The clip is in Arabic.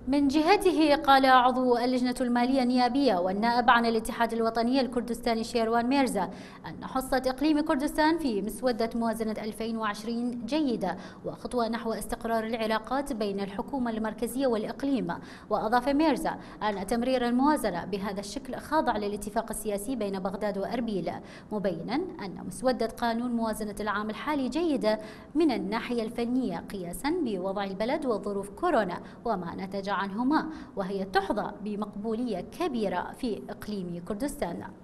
من جهته قال عضو اللجنة المالية النيابية والنائب عن الاتحاد الوطني الكردستاني شيروان ميرزا أن حصة إقليم كردستان في مسودة موازنة 2020 جيدة وخطوة نحو استقرار العلاقات بين الحكومة المركزية والإقليم. وأضاف ميرزا أن تمرير الموازنة بهذا الشكل خاضع للاتفاق السياسي بين بغداد وأربيل، مبينا أن مسودة قانون موازنة العام الحالي جيدة من الناحية الفنية قياسا بوضع البلد وظروف كورونا وما نتج عنهما، وهي تحظى بمقبولية كبيرة في إقليم كردستان.